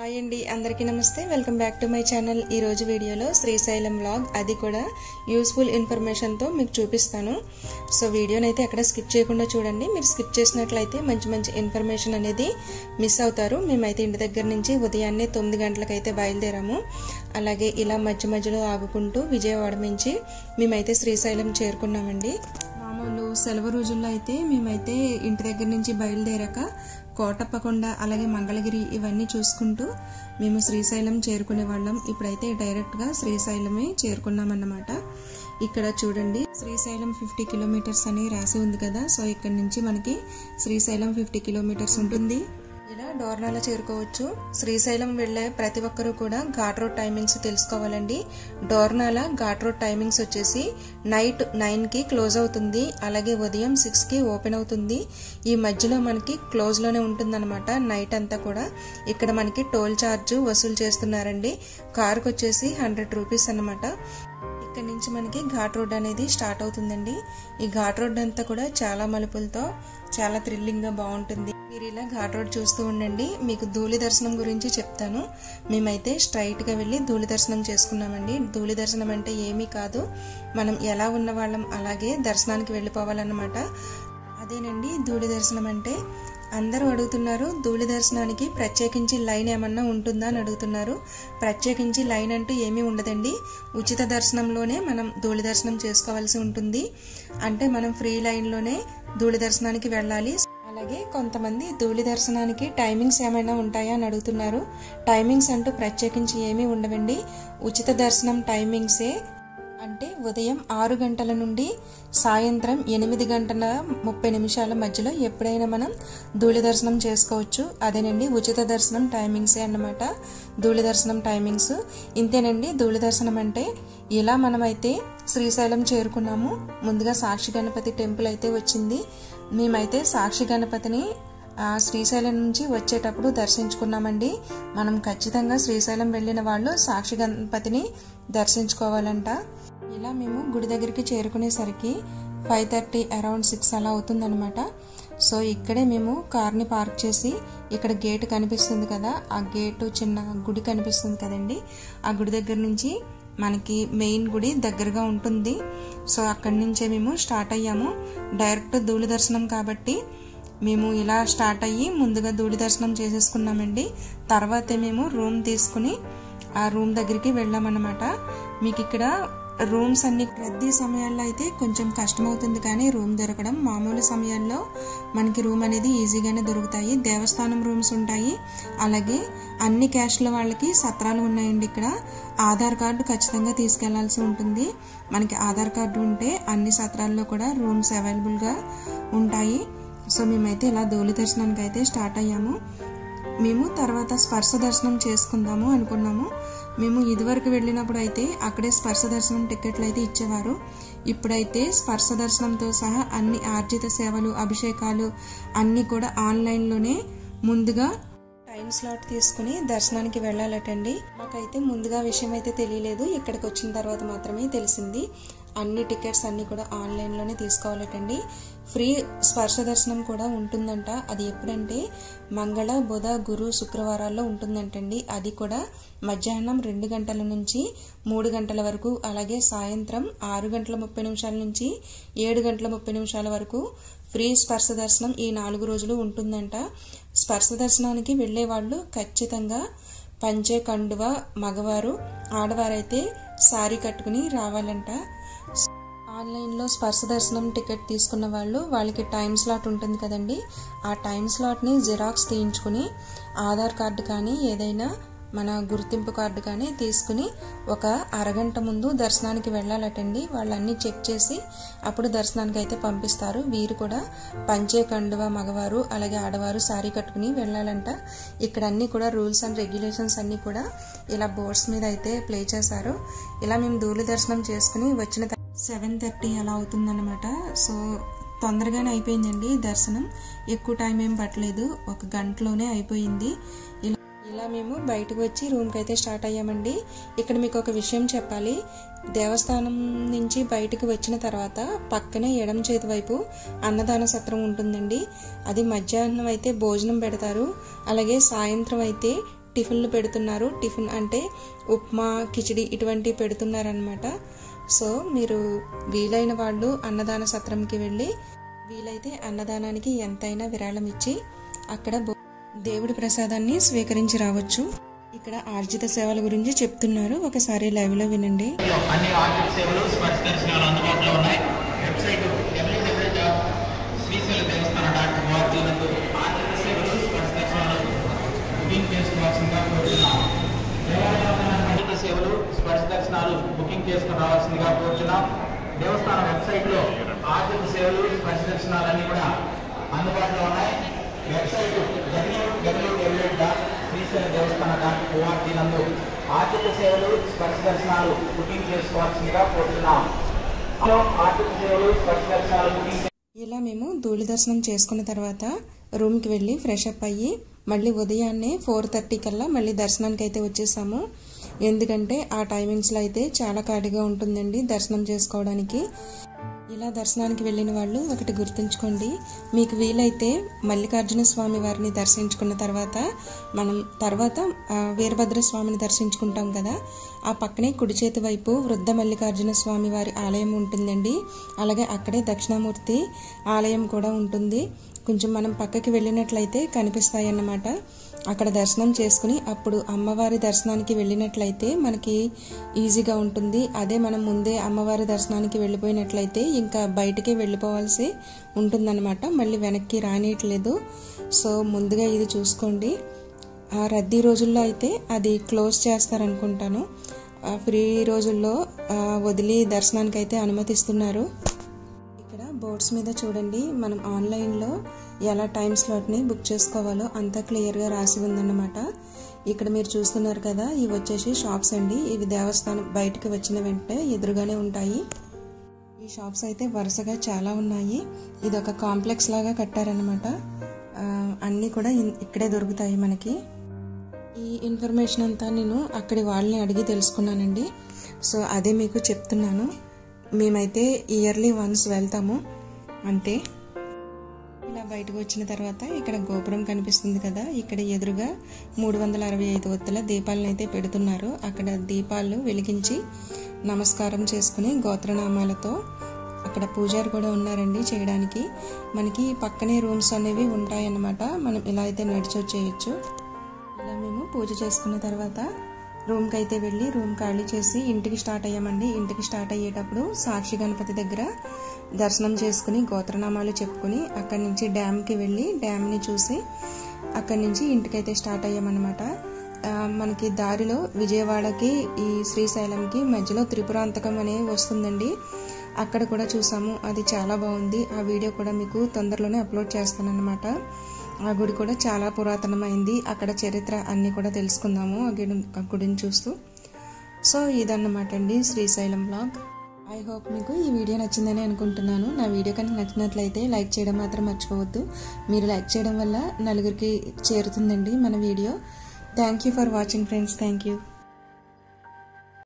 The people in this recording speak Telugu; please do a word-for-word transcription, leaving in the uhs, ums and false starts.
హాయ్ అండి, అందరికీ నమస్తే. Welcome back to my channel. ఈ రోజు వీడియోలో శ్రీశైలం వ్లాగ్, అది కూడా యూస్ఫుల్ ఇన్ఫర్మేషన్తో మీకు చూపిస్తాను. సో వీడియోని అయితే ఎక్కడ స్కిప్ చేయకుండా చూడండి. మీరు స్కిప్ చేసినట్లయితే మంచి మంచి ఇన్ఫర్మేషన్ అనేది మిస్ అవుతారు. మేమైతే ఇంటి దగ్గర నుంచి ఉదయాన్నే తొమ్మిది గంటలకైతే బయలుదేరాము. అలాగే ఇలా మధ్య మధ్యలో ఆగుకుంటూ విజయవాడ నుంచి మేమైతే శ్రీశైలం చేరుకున్నామండి. మామూలు సెలవు రోజుల్లో అయితే మేమైతే ఇంటి దగ్గర నుంచి బయలుదేరాక కోటప్పకొండ అలాగే మంగళగిరి ఇవన్నీ చూసుకుంటూ మేము శ్రీశైలం చేరుకునే వాళ్ళం. ఇప్పుడైతే డైరెక్ట్గా శ్రీశైలమే చేరుకున్నామన్నమాట. ఇక్కడ చూడండి, శ్రీశైలం ఫిఫ్టీ కిలోమీటర్స్ అని రాసి ఉంది కదా. సో ఇక్కడ నుంచి మనకి శ్రీశైలం ఫిఫ్టీ కిలోమీటర్స్ ఉంటుంది. ఇలా డోర్నాల చేరుకోవచ్చు. శ్రీశైలం వెళ్లే ప్రతి ఒక్కరూ కూడా ఘాట్ రోడ్ టైమింగ్స్ తెలుసుకోవాలండి. డోర్నాల ఘాట్ రోడ్ టైమింగ్స్ వచ్చేసి నైట్ నైన్ కి క్లోజ్ అవుతుంది, అలాగే ఉదయం సిక్స్ కి ఓపెన్ అవుతుంది. ఈ మధ్యలో మనకి క్లోజ్ లోనే ఉంటుందన్నమాట నైట్ అంతా కూడా. ఇక్కడ మనకి టోల్ ఛార్జ్ వసూలు చేస్తున్నారండి. కారుకు వచ్చేసి హండ్రెడ్ రూపీస్ అన్నమాట. ఇక్కడ నుంచి మనకి ఘాట్ రోడ్ అనేది స్టార్ట్ అవుతుందండి. ఈ ఘాట్ రోడ్ అంతా కూడా చాలా మలుపులతో చాలా థ్రిల్లింగ్ గా బాగుంటుంది. మీరు ఇలా ఘాట్ రోడ్ చూస్తూ ఉండండి. మీకు ధూళి దర్శనం గురించి చెప్తాను. మేమైతే స్ట్రైట్ గా వెళ్లి ధూళి దర్శనం చేసుకున్నామండి. ధూళి దర్శనం అంటే ఏమీ కాదు, మనం ఎలా ఉన్న వాళ్ళం అలాగే దర్శనానికి వెళ్ళిపోవాలన్నమాట. అదేనండి ధూళి దర్శనం అంటే. అందరూ అడుగుతున్నారు, ధూళి దర్శనానికి ప్రత్యేకించి లైన్ ఏమన్నా ఉంటుందా అని అడుగుతున్నారు. ప్రత్యేకించి లైన్ అంటూ ఏమీ ఉండదండి. ఉచిత దర్శనంలోనే మనం ధూళి దర్శనం చేసుకోవాల్సి ఉంటుంది. అంటే మనం ఫ్రీ లైన్లోనే ధూళి దర్శనానికి వెళ్ళాలి. అలాగే కొంతమంది ధూళి దర్శనానికి టైమింగ్స్ ఏమైనా ఉంటాయా అని అడుగుతున్నారు. టైమింగ్స్ అంటూ ప్రత్యేకించి ఏమీ ఉండవండి. ఉచిత దర్శనం టైమింగ్సే. అంటే ఉదయం ఆరు గంటల నుండి సాయంత్రం ఎనిమిది గంటల ముప్పై నిమిషాల మధ్యలో ఎప్పుడైనా మనం ధూళి దర్శనం చేసుకోవచ్చు. అదేనండి ఉచిత దర్శనం టైమింగ్సే అన్నమాట. ధూళి దర్శనం టైమింగ్స్ ఇంతేనండి. ధూళి దర్శనం అంటే ఇలా మనమైతే శ్రీశైలం చేరుకున్నాము. ముందుగా సాక్షి గణపతి టెంపుల్ అయితే వచ్చింది. మేమైతే సాక్షి గణపతిని శ్రీశైలం నుంచి వచ్చేటప్పుడు దర్శించుకున్నామండి. మనం ఖచ్చితంగా శ్రీశైలం వెళ్ళిన వాళ్ళు సాక్షి గణపతిని దర్శించుకోవాలంట. ఇలా మేము గుడి దగ్గరికి చేరుకునేసరికి ఫైవ్ థర్టీ అరౌండ్ సిక్స్ అలా అవుతుందన్నమాట. సో ఇక్కడే మేము కార్ని పార్క్ చేసి, ఇక్కడ గేట్ కనిపిస్తుంది కదా, ఆ గేటు చిన్న గుడి కనిపిస్తుంది కదండి, ఆ గుడి దగ్గర నుంచి మనకి మెయిన్ గుడి దగ్గరగా ఉంటుంది. సో అక్కడి నుంచే మేము స్టార్ట్ అయ్యాము. డైరెక్ట్ ధూళి దర్శనం కాబట్టి మేము ఇలా స్టార్ట్ అయ్యి ముందుగా ధూళి దర్శనం చేసేసుకున్నామండి. తర్వాతే మేము రూమ్ తీసుకుని ఆ రూమ్ దగ్గరికి వెళ్ళామన్నమాట. మీకు ఇక్కడ రూమ్స్ అన్ని రద్దీ సమయాల్లో అయితే కొంచెం కష్టమవుతుంది, కానీ రూమ్ దొరకడం మామూలు సమయాల్లో మనకి రూమ్ అనేది ఈజీగానే దొరుకుతాయి. దేవస్థానం రూమ్స్ ఉంటాయి, అలాగే అన్ని క్యాస్ట్ల వాళ్ళకి సత్రాలు ఉన్నాయండి. ఇక్కడ ఆధార్ కార్డు ఖచ్చితంగా తీసుకెళ్లాల్సి ఉంటుంది. మనకి ఆధార్ కార్డు ఉంటే అన్ని సత్రాల్లో కూడా రూమ్స్ అవైలబుల్గా ఉంటాయి. సో మేమైతే ఇలా ధూళి దర్శనానికి అయితే స్టార్ట్ అయ్యాము. మేము తర్వాత స్పర్శ దర్శనం చేసుకుందాము అనుకున్నాము. మేము ఇదివరకు వెళ్ళినప్పుడు అయితే అక్కడే స్పర్శ దర్శనం టికెట్లు అయితే ఇచ్చేవారు. ఇప్పుడైతే స్పర్శ దర్శనంతో సహా అన్ని ఆర్జిత సేవలు, అభిషేకాలు అన్నీ కూడా ఆన్లైన్లోనే ముందుగా టైం స్లాట్ తీసుకుని దర్శనానికి వెళ్ళాలటండి. మాకైతే ముందుగా విషయం అయితే తెలియలేదు. ఇక్కడికి వచ్చిన తర్వాత మాత్రమే తెలిసింది. అన్ని టికెట్స్ అన్ని కూడా ఆన్లైన్లోనే తీసుకోవాలటండి. ఫ్రీ స్పర్శ దర్శనం కూడా ఉంటుందంట. అది ఎప్పుడంటే మంగళ, బుధ, గురు, శుక్రవారాల్లో ఉంటుందంటండి. అది కూడా మధ్యాహ్నం రెండు గంటల నుంచి మూడు గంటల వరకు, అలాగే సాయంత్రం ఆరు గంటల ముప్పై నిమిషాల నుంచి ఏడు గంటల ముప్పై నిమిషాల వరకు ఫ్రీ స్పర్శ దర్శనం ఈ నాలుగు రోజులు ఉంటుందంట. స్పర్శ దర్శనానికి వెళ్లే వాళ్ళు ఖచ్చితంగా పంచే కండువ, మగవారు, ఆడవారైతే సారీ కట్టుకుని రావాలంట. ఆన్లైన్లో స్పర్శ దర్శనం టికెట్ తీసుకున్న వాళ్ళు, వాళ్ళకి టైం స్లాట్ ఉంటుంది కదండి, ఆ టైం స్లాట్ని జిరాక్స్ తీయించుకుని ఆధార్ కార్డు కానీ ఏదైనా మన గుర్తింపు కార్డు కానీ తీసుకుని ఒక అరగంట ముందు దర్శనానికి వెళ్ళాలటండి. వాళ్ళన్నీ చెక్ చేసి అప్పుడు దర్శనానికి అయితే పంపిస్తారు. వీరు కూడా పంచే కండువ మగవారు, అలాగే ఆడవారు సారీ కట్టుకుని వెళ్ళాలంట. ఇక్కడ అన్ని కూడా రూల్స్ అండ్ రెగ్యులేషన్స్ అన్ని కూడా ఇలా బోర్డ్స్ మీద అయితే ప్లే చేశారు. ఇలా మేము ధూళి దర్శనం చేసుకుని వచ్చిన సెవెన్ థర్టీ అలా అవుతుందన్నమాట. సో తొందరగానే అయిపోయిందండి దర్శనం. ఎక్కువ టైం ఏం పట్టలేదు, ఒక గంటలోనే అయిపోయింది. ఇలా ఇలా మేము బయటకు వచ్చి రూమ్కి అయితే స్టార్ట్ అయ్యామండి. ఇక్కడ మీకు ఒక విషయం చెప్పాలి. దేవస్థానం నుంచి బయటకు వచ్చిన తర్వాత పక్కనే ఎడమ చేతి వైపు అన్నదాన సత్రం ఉంటుందండి. అది మధ్యాహ్నం అయితే భోజనం పెడతారు, అలాగే సాయంత్రం అయితే టిఫిన్లు పెడుతున్నారు. టిఫిన్ అంటే ఉప్మా, కిచిడి ఇటువంటి పెడుతున్నారనమాట. సో మీరు వీలైన వాళ్ళు అన్నదాన సత్రంకి వెళ్ళి వీలైతే అన్నదానానికి ఎంతైనా విరాళం ఇచ్చి అక్కడ దేవుడి ప్రసాదాన్ని స్వీకరించి రావచ్చు. ఇక్కడ ఆర్జిత సేవల గురించి చెప్తున్నారు, ఒకసారి లైవ్ లో వినండి. అన్ని ఆర్జిత సేవలు స్పర్శ దర్శనాలు అందుబాటులో ఉన్నాయి. వెబ్సైట్ డబ్ల్యూడబ్ల్యూడబ్ల్యూ డాట్ శ్రీశైల దేవస్థాన డాట్ ఓఆర్జీ నందు ఆర్జిత సేవలు స్పర్శ దర్శనాలు బుకింగ్ చేసుకోవాల్సిందిగా కోరుతున్నాం. ఆర్జిత సేవలు స్పర్శ దర్శనాలు బుకింగ్ చేసుకుని రావాల్సిందిగా కోరుతున్నాం. దేవస్థాన వెబ్సైట్ లో ఆర్జిత సేవలు స్పర్శ దర్శనాలన్నీ కూడా అందుబాటులో ఉన్నాయి. వెబ్సైట్ డబ్ల్యూడబ్ల్యూడబ్ల్యూ డాట్ శ్రీశైల దేవస్థాన డాట్ ఓఆర్జీ నందు ఆర్జిత సేవలు స్పర్శ దర్శనాలు బుకింగ్ చేసుకోవాల్సిందిగా కోరుతున్నాం. ఆర్జిత సేవలు స్పర్శ దర్శనాలు బుకింగ్ ఇలా మేము ధూళి దర్శనం చేసుకున్న తర్వాత రూమ్కి వెళ్ళి ఫ్రెష్ అప్ అయ్యి మళ్ళీ ఉదయాన్నే ఫోర్ థర్టీ కల్లా మళ్ళీ దర్శనానికి అయితే వచ్చేసాము. ఎందుకంటే ఆ టైమింగ్స్లో అయితే చాలా ఖాళీగా ఉంటుందండి దర్శనం చేసుకోవడానికి. ఇలా దర్శనానికి వెళ్ళిన వాళ్ళు ఒకటి గుర్తుంచుకోండి, మీకు వీలైతే మల్లికార్జున స్వామి వారిని దర్శించుకున్న తర్వాత మనం తర్వాత వీరభద్ర స్వామిని దర్శించుకుంటాం కదా, ఆ పక్కనే కుడి చేతి వైపు వృద్ధ మల్లికార్జున స్వామి వారి ఆలయం ఉంటుందండి. అలాగే అక్కడే దక్షిణామూర్తి ఆలయం కూడా ఉంటుంది. కొంచెం మనం పక్కకి వెళ్ళినట్లయితే కనిపిస్తాయి అన్నమాట. అక్కడ దర్శనం చేసుకుని అప్పుడు అమ్మవారి దర్శనానికి వెళ్ళినట్లయితే మనకి ఈజీగా ఉంటుంది. అదే మనం ముందే అమ్మవారి దర్శనానికి వెళ్ళిపోయినట్లయితే ఇంకా బయటికే వెళ్ళిపోవాల్సి ఉంటుందన్నమాట, మళ్ళీ వెనక్కి రానియట్లేదు. సో ముందుగా ఇది చూసుకోండి. ఆ రద్దీ రోజుల్లో అయితే అది క్లోజ్ చేస్తారనుకుంటాను. ఫ్రీ రోజుల్లో వదిలి దర్శనానికి అయితే అనుమతిస్తున్నారు. బోర్డ్స్ మీద చూడండి, మనం ఆన్లైన్లో ఎలా టైం స్లాట్ని బుక్ చేసుకోవాలో అంతా క్లియర్గా రాసి ఉందన్నమాట. ఇక్కడ మీరు చూస్తున్నారు కదా, ఇవి వచ్చేసి షాప్స్ అండి. ఇవి దేవస్థానం బయటకు వచ్చిన వెంటనే ఎదురుగానే ఉంటాయి. ఈ షాప్స్ అయితే వరుసగా చాలా ఉన్నాయి. ఇది ఒక కాంప్లెక్స్ లాగా కట్టారనమాట. అన్నీ కూడా ఇక్కడే దొరుకుతాయి మనకి. ఈ ఇన్ఫర్మేషన్ అంతా నేను అక్కడి వాళ్ళని అడిగి తెలుసుకున్నానండి. సో అదే మీకు చెప్తున్నాను. మేమైతే ఇయర్లీ వన్స్ వెళ్తాము అంతే. ఇలా బయటకు వచ్చిన తర్వాత ఇక్కడ గోపురం కనిపిస్తుంది కదా, ఇక్కడ ఎదురుగా మూడు వందల అరవై ఐదు ఒత్తుల దీపాలను అయితే పెడుతున్నారు. అక్కడ దీపాలు వెలిగించి నమస్కారం చేసుకుని గోత్రనామాలతో అక్కడ పూజారి కూడా ఉన్నారండి చేయడానికి. మనకి పక్కనే రూమ్స్ అనేవి ఉంటాయన్నమాట, మనం ఇలా అయితే నడిచి వచ్చేయచ్చు. ఇలా మేము పూజ చేసుకున్న తర్వాత రూమ్కి అయితే వెళ్ళి రూమ్ ఖాళీ చేసి ఇంటికి స్టార్ట్ అయ్యామండి. ఇంటికి స్టార్ట్ అయ్యేటప్పుడు సాక్షి గణపతి దగ్గర దర్శనం చేసుకుని గోత్రనామాలు చెప్పుకుని అక్కడి నుంచి డ్యామ్కి వెళ్ళి డ్యామ్ని చూసి అక్కడి నుంచి ఇంటికైతే స్టార్ట్ అయ్యామన్నమాట. మనకి దారిలో విజయవాడకి ఈ శ్రీశైలంకి మధ్యలో త్రిపురాంతకం అనేవి వస్తుందండి, అక్కడ కూడా చూసాము. అది చాలా బాగుంది. ఆ వీడియో కూడా మీకు తొందరలోనే అప్లోడ్ చేస్తాను అనమాట. ఆ గుడి కూడా చాలా పురాతనమైంది. అక్కడ చరిత్ర అన్నీ కూడా తెలుసుకుందాము ఆ గుడి ఆ గుడిని చూస్తూ. సో ఇదన్నమాట అండి శ్రీశైలం వ్లాగ్. ఐ హోప్ మీకు ఈ వీడియో నచ్చిందని అనుకుంటున్నాను. నా వీడియో కనుక నచ్చినట్లయితే లైక్ చేయడం మాత్రం మర్చిపోవద్దు. మీరు లైక్ చేయడం వల్ల నలుగురికి చేరుతుందండి మన video. Thank you for watching friends. Thank you.